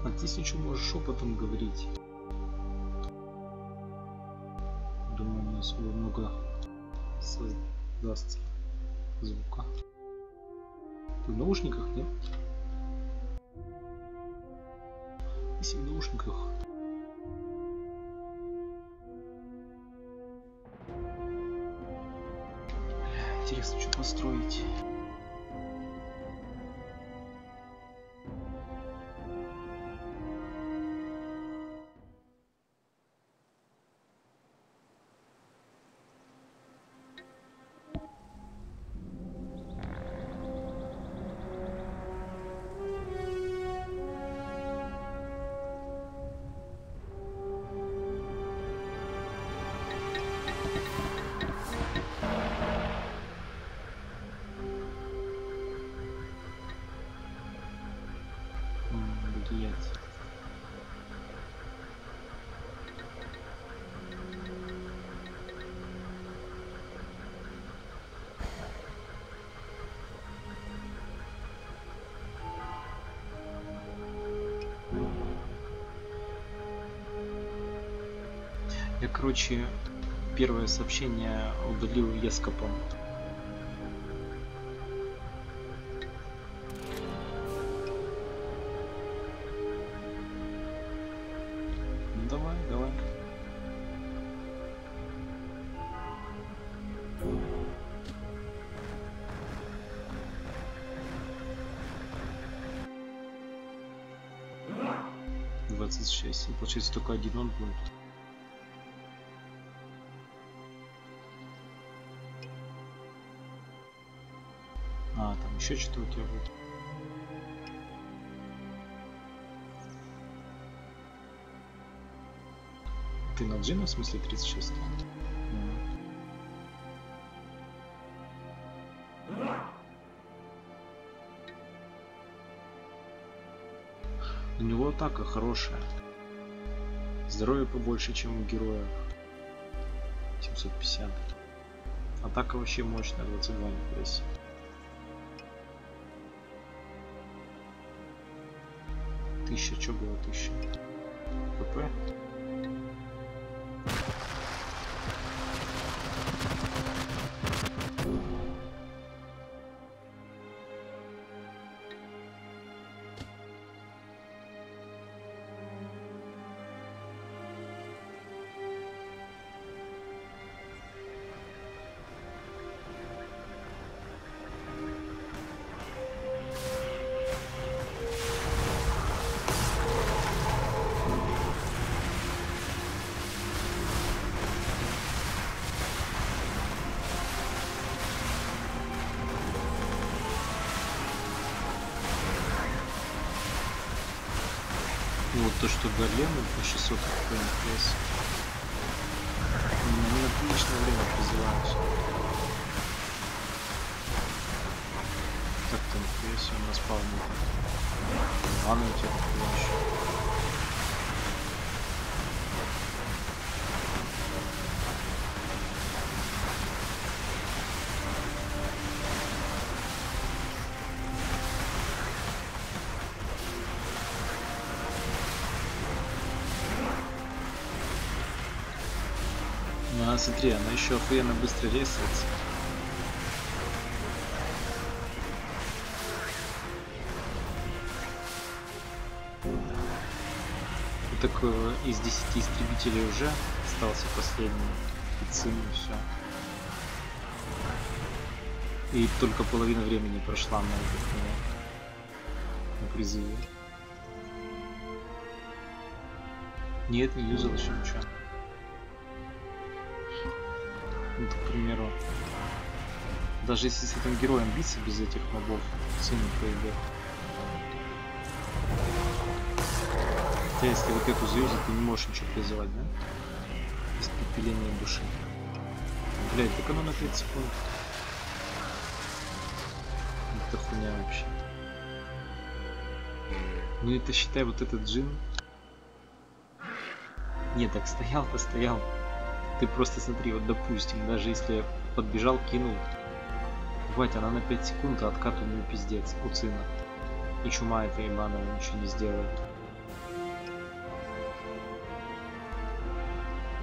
А ты если что можешь шепотом говорить. Думаю, у нас много создастся звука. Ты в наушниках, нет? Если в наушниках. Интересно, что построить. Я, короче, первое сообщение удалил ескопом. Ну давай, давай. $26. Получается, только один он будет. А, там еще что-то у тебя будет. Ты на джина в смысле 36? У него атака хорошая. Здоровье побольше, чем у героев. 750. Атака вообще мощная, 22 непрессия. 1000, что было 1000? ПП? Вот то, что големы по 600 FPS. Они на приличное время призываются. Так там FPS он на спавне. Ладно, у тебя помощь. Ну, смотри, она еще охуенно быстро ресается. И такой из 10 истребителей уже остался последний. И цин, и все. И только половина времени прошла на призыве. Нет, не юзал еще ничего. Ну, к примеру, даже если с этим героем биться без этих мобов, цену пройдет. Хотя если вот эту заюзать, ты не можешь ничего призывать, да? Испепеление души. Блять, так оно на 5 секунд. Это хуйня вообще. Ну это считай вот этот джин. Не, так стоял-то стоял. Ты просто смотри, вот допустим, даже если подбежал, кинул, бывает, она на 5 секунд, а откат у нее пиздец, у цина. И чума эта ебаная ничего не сделает.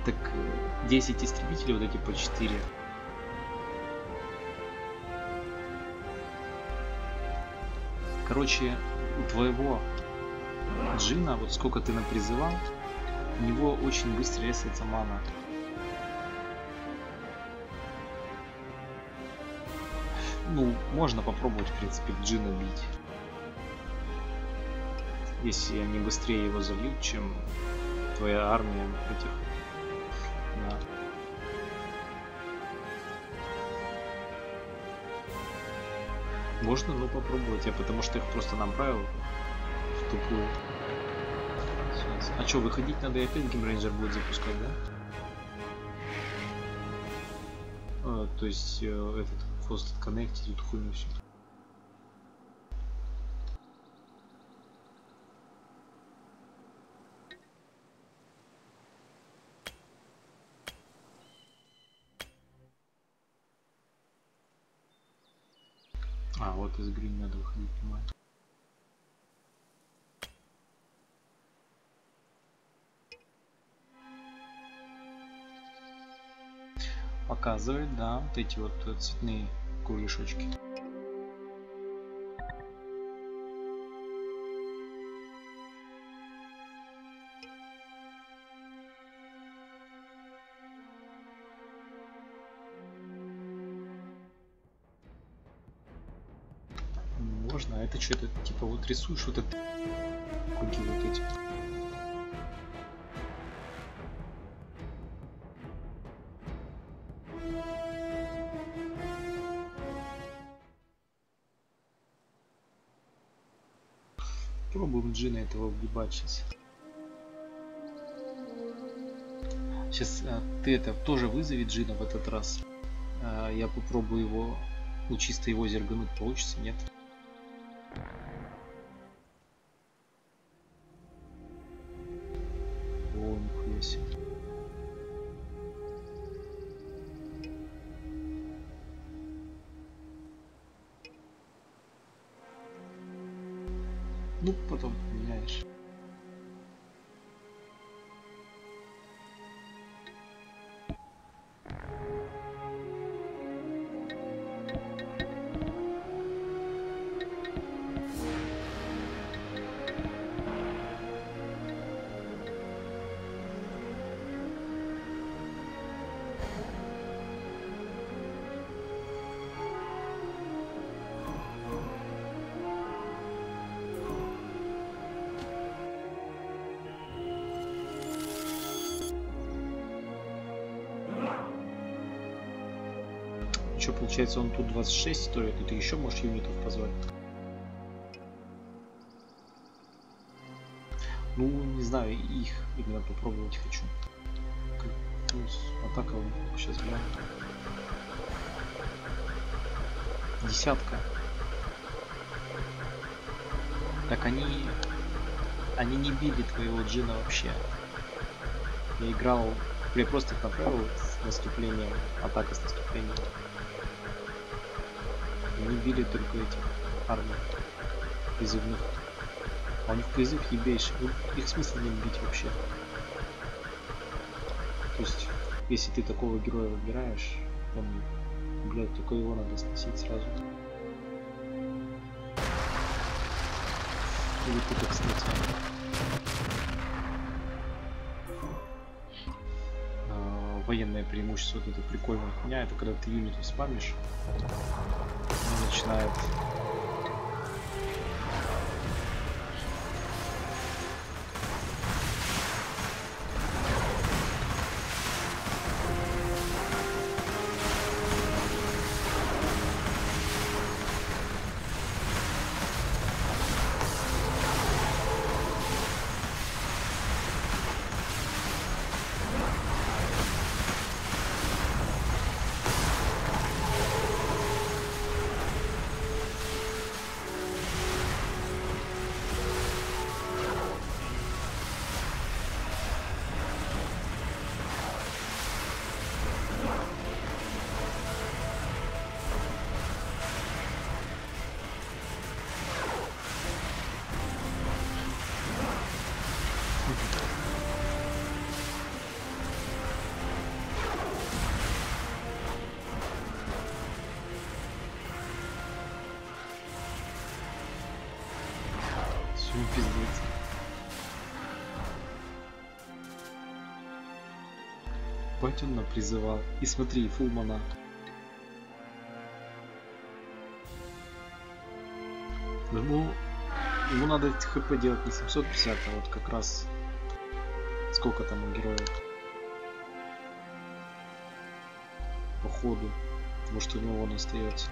Так 10 истребителей, вот эти по 4. Короче, у твоего Джина, вот сколько ты напризывал, у него очень быстро ресается мана. Ну, можно попробовать, в принципе, Джина бить. Если они быстрее его зальют, чем твоя армия этих. Да. Можно, ну, попробовать. Я потому что их просто направил в тупую. Сейчас. А что, выходить надо и опять геймрейнджер будет запускать, да? То есть этот Hosted Connect, эту хуйню все. А, вот из игры не надо выходить, понимаю. Показывает, да, вот эти вот цветные кругляшочки. Можно, а это что-то типа вот рисуешь вот это круги вот эти. Пробуем Джина этого вгибать сейчас. Сейчас ты это тоже вызови Джина в этот раз. Я попробую его, ну, чисто его зергануть, получится, нет? О, нихуя себе. Ну, потом поменяешь. Что, получается, он тут 26 стоит, и ты еще можешь юнитов позвать? Ну, не знаю, их именно попробовать хочу. Атака у них сейчас глянь. Десятка. Так они не били твоего Джина вообще. Я играл, я просто их направил с наступлением, атака с наступлением. Они били только этих армий призывных. А у них призыв ебейший. Их смысла не бить вообще. То есть, если ты такого героя выбираешь, он, блядь, только его надо сносить сразу. Или ты, кстати, военное преимущество, вот это прикольная хуйня, это когда ты юнитов спамишь, он начинает Ну, пиздец. Батюна призывал. И смотри, фул мана. Ему надо хп делать не 750, а вот как раз сколько там у героев по ходу, потому что у него он остается.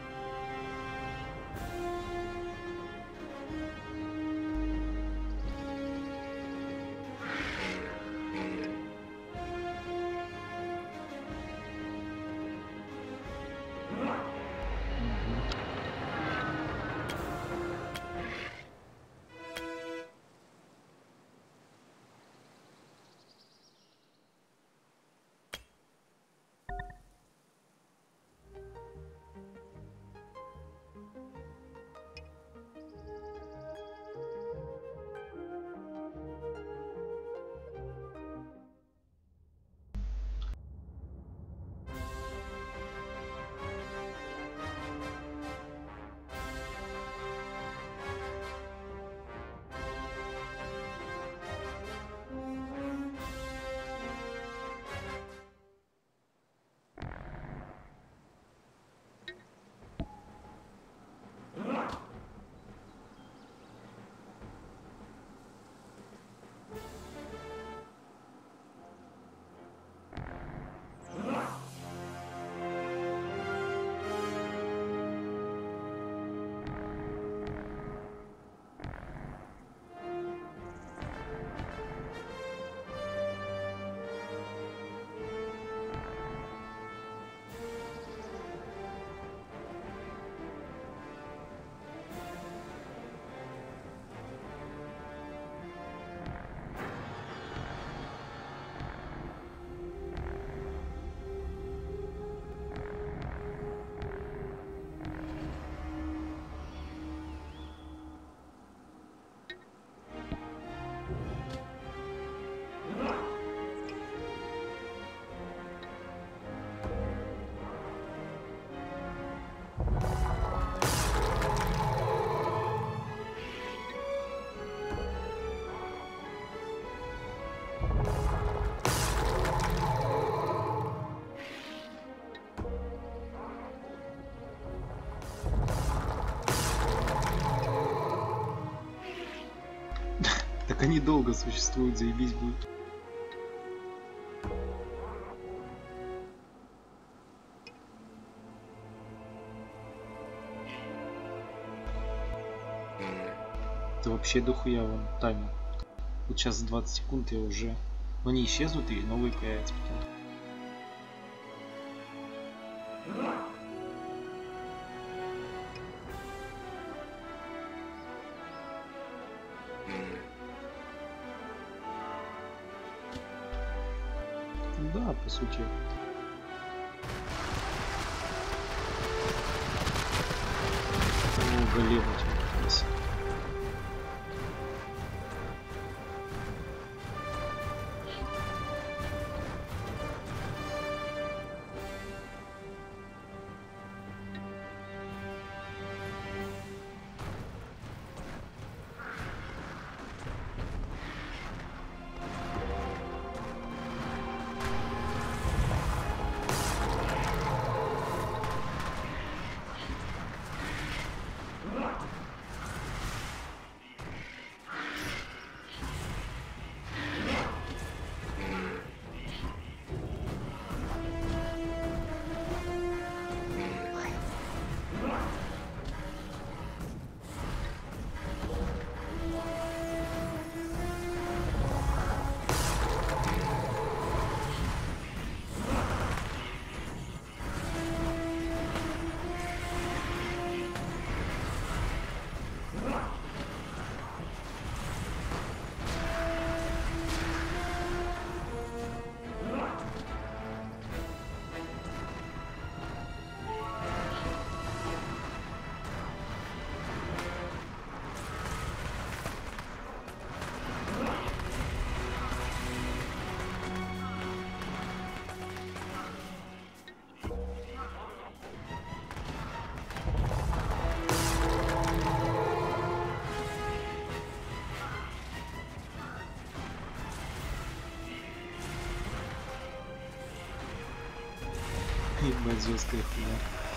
Так они долго существуют, заебись будет. Это вообще дохуя вон таймер. Вот сейчас 20 секунд я уже... Но они исчезнут и новые появятся потом. Да, по сути. О, голема тебе. бывает жесткая хуйня.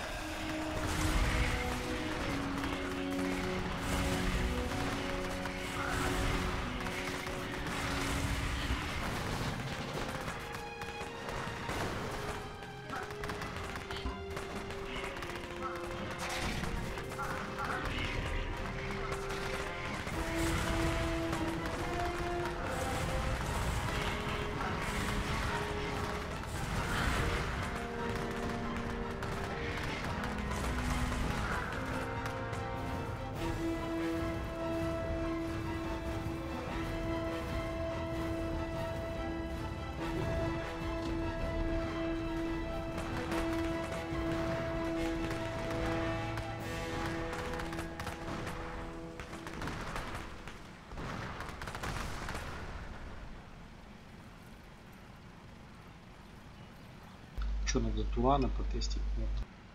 Что надо Тулана потестить? Нет.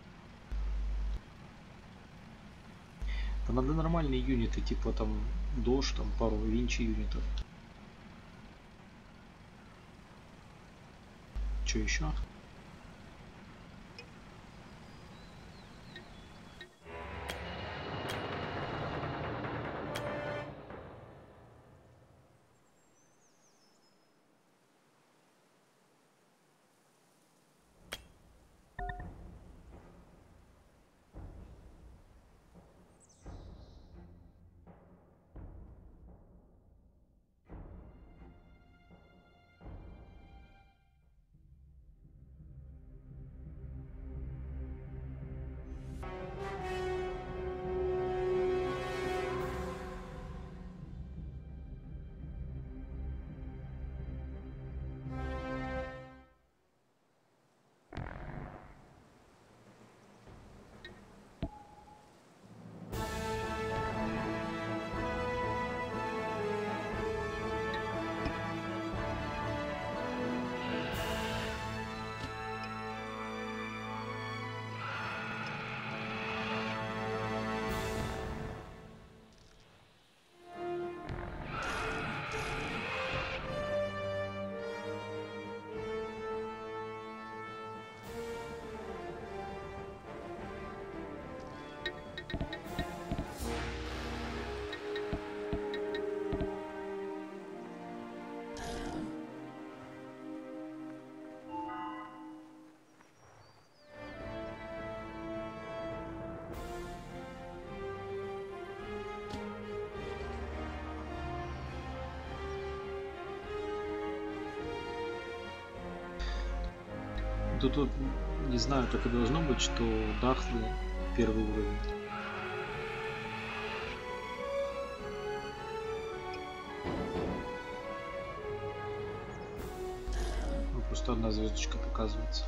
Да надо нормальные юниты, типа там Дож, там пару Винчи юнитов. Что еще? Тут не знаю, так и должно быть, что Дахлы первый уровень. Ну, просто одна звездочка показывается.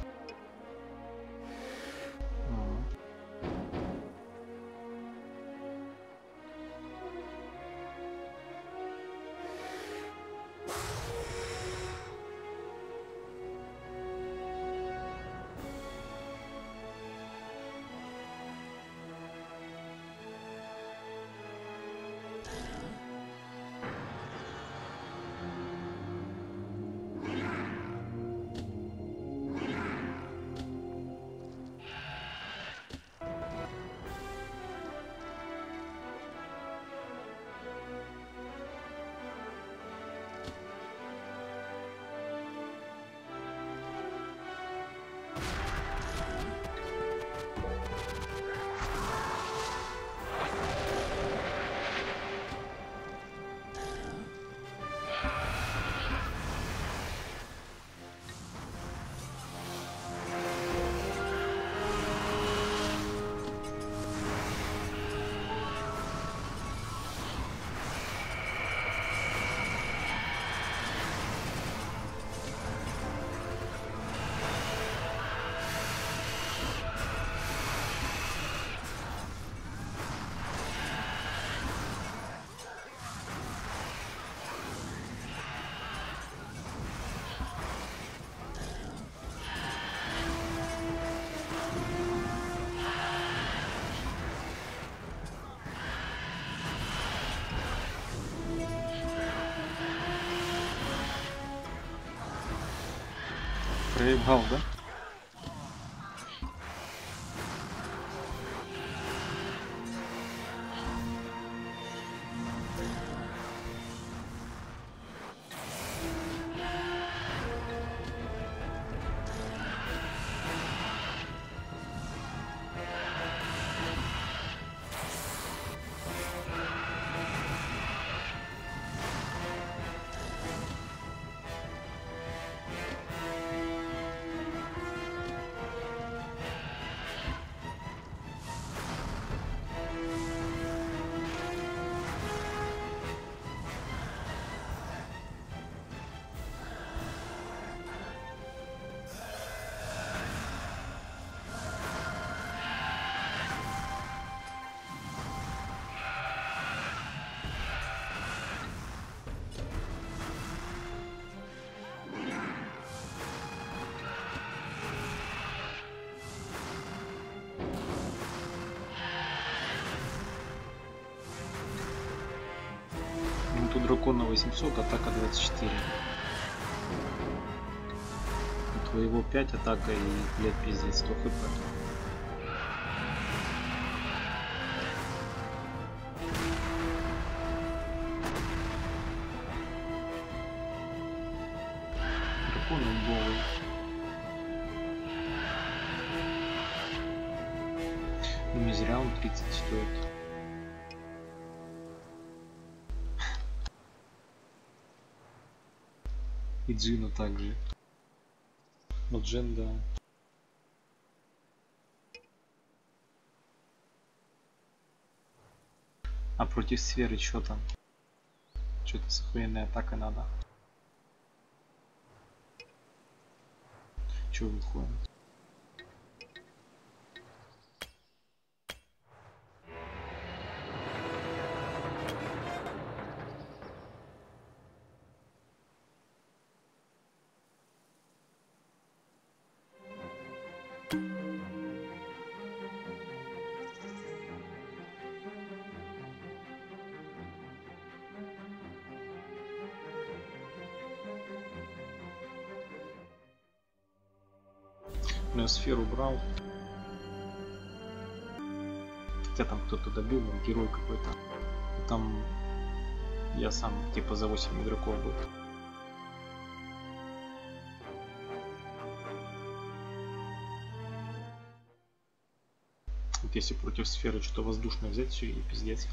Проебал, да? дракона 800, атака 24. У твоего 5, атака и, блядь, пиздец, 100 хп. Дракон убогий. Ну, не зря он 30 стоит. И Джину также. Но Джин, да. А против сферы что там? Что-то с охуенной атакой надо. Че выходит? Я сферу брал. Хотя там кто-то добил, герой какой-то. Там я сам типа за 8 игроков был. Вот если против сферы что-то воздушное взять, все и пиздец.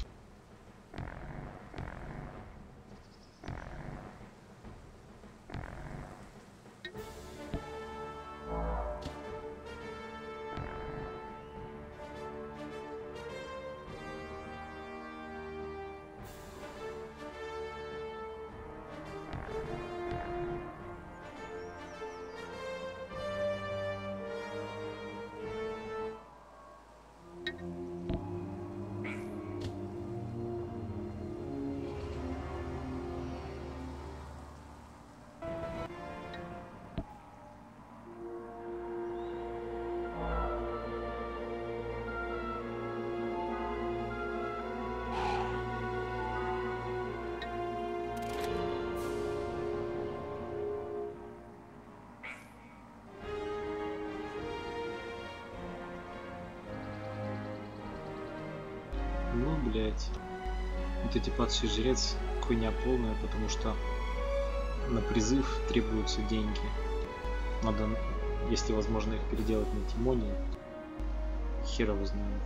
Ну, блять. Вот эти падший жрец хуйня полная, потому что на призыв требуются деньги. Надо, если возможно, их переделать на Тимоне. Хер его знает.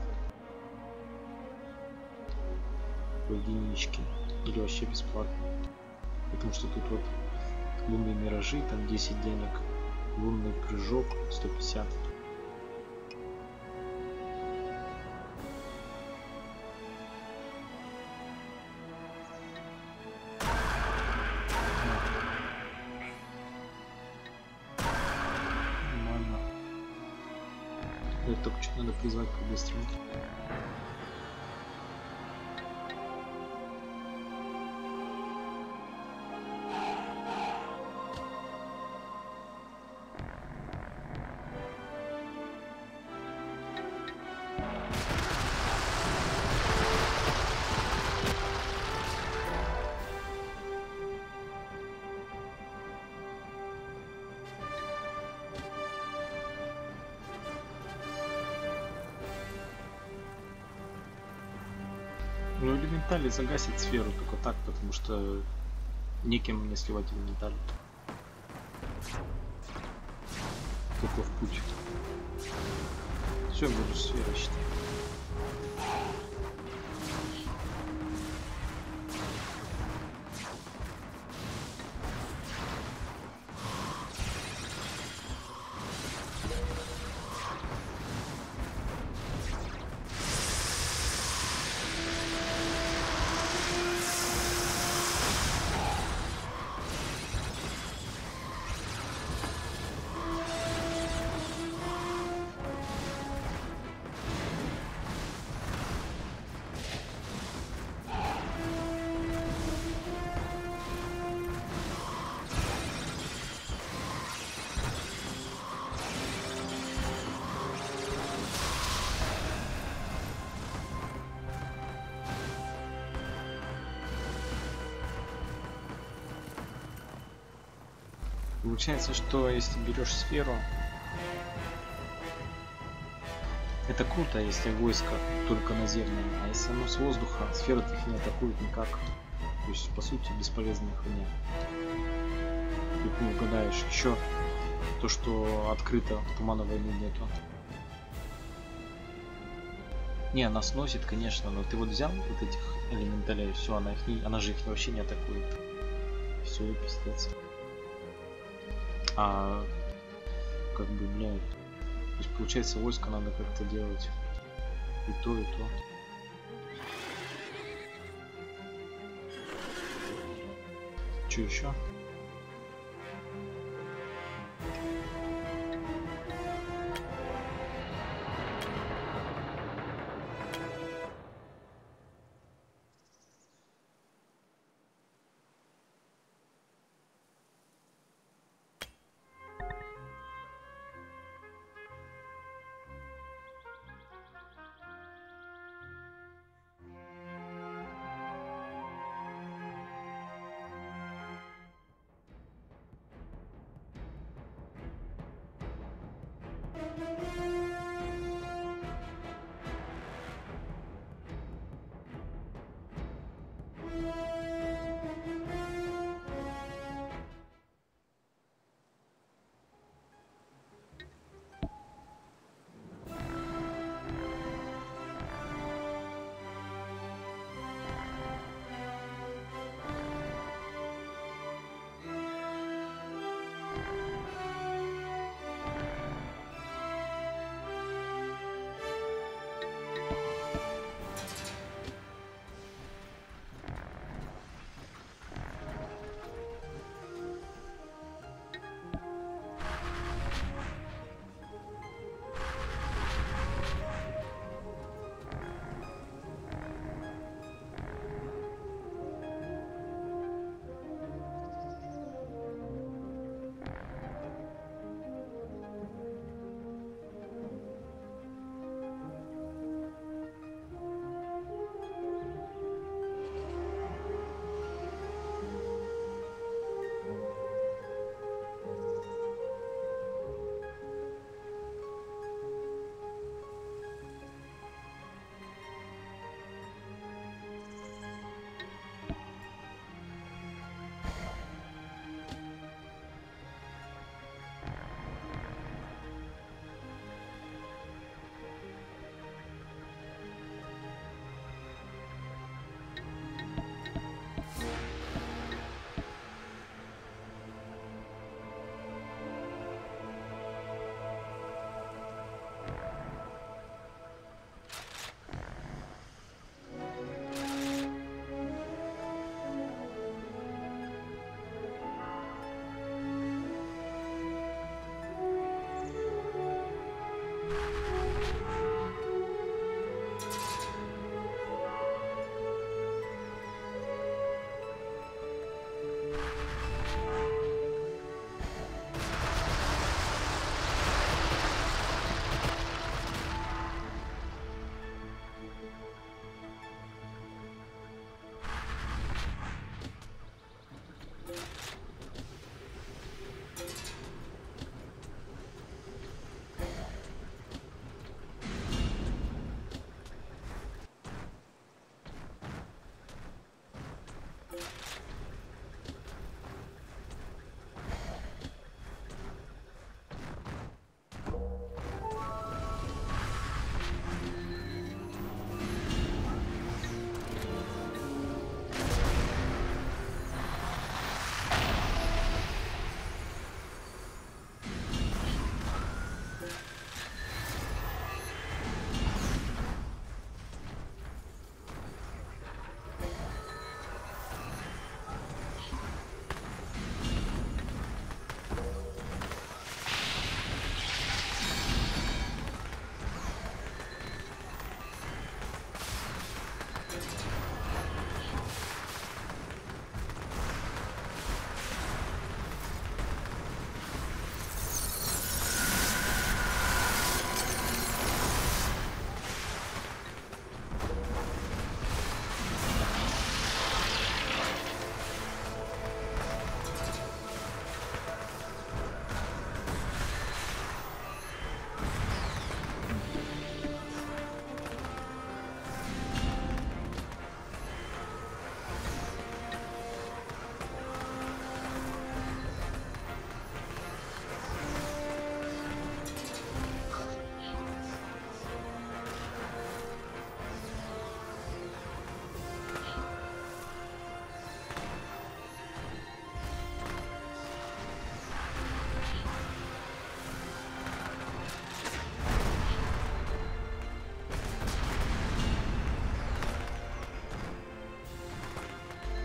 По единичке. Или вообще бесплатно. Потому что тут вот лунные миражи, там 10 денег. Лунный прыжок 150. Только что надо призвать побыстрее. Ну, элементали загасить сферу только так, потому что неким мне сливать элементали. Только в путь. Все, буду сферу считать. Получается, что если берешь сферу, это круто, если войско только наземное, а если оно с воздуха, сфера их не атакует никак. То есть, по сути, бесполезная хуйня. Тут не угадаешь. Еще то, что открыто, тумана войны нету. Не, она сносит, конечно, но ты вот взял вот этих элементалей, все, она же их вообще не атакует. Все, и пиздец. А как бы, блядь, то есть получается войско надо как-то делать и то, и то. Что еще?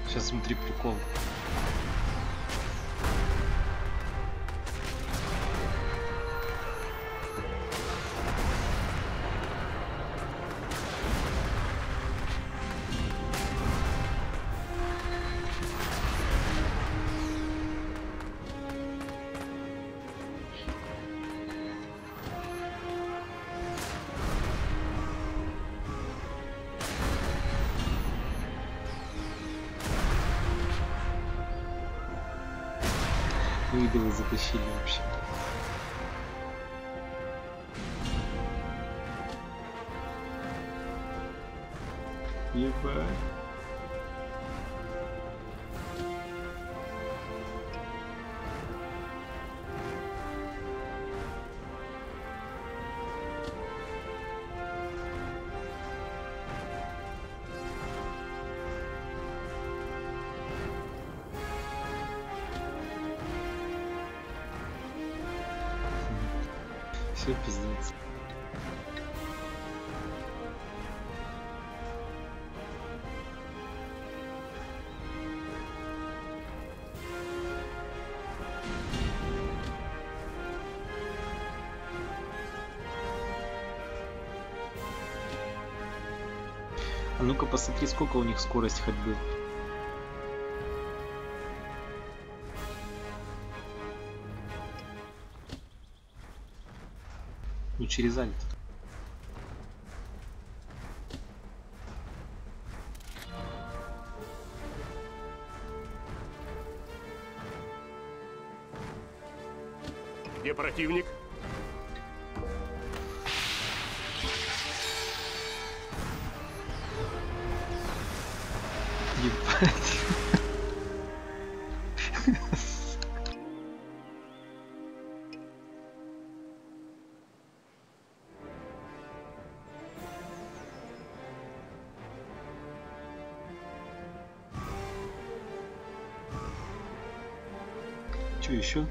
Сейчас смотри прикол. Идолы затащили вообще. Ебать. Все пиздец. А ну-ка посмотри, сколько у них скорость ходьбы. Ну через альт. Где противник? Ебать. Че еще?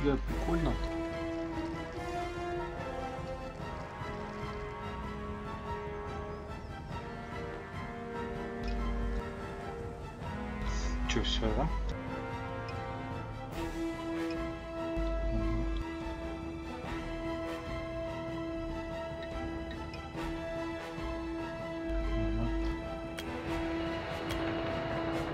Да, прикольно. Че, все, да?